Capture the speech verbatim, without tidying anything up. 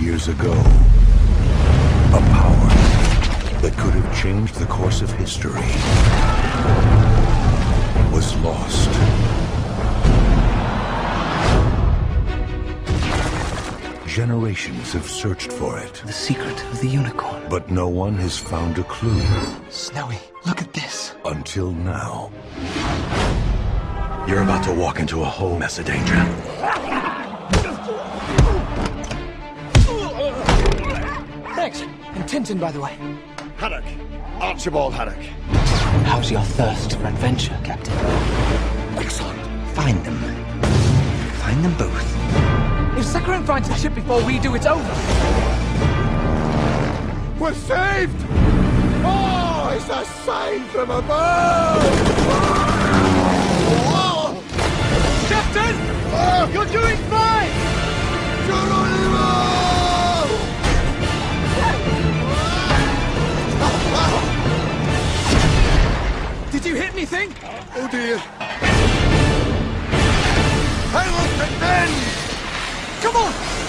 years ago, a power that could have changed the course of history was lost. Generations have searched for it. The secret of the unicorn. But no one has found a clue. Snowy, look at this. Until now. You're about to walk into a whole mess of danger. Thanks. And Tintin, by the way. Haddock. Archibald Haddock. How's your thirst for adventure, Captain? Excellent. Find them. Find them both. If Sakharine finds the ship before we do, it's over. We're saved! Oh, it's a sign from above! Oh! Captain! Oh! You're doing fine! Geronimo! Did you hit anything? Oh dear. I looked at men! Come on!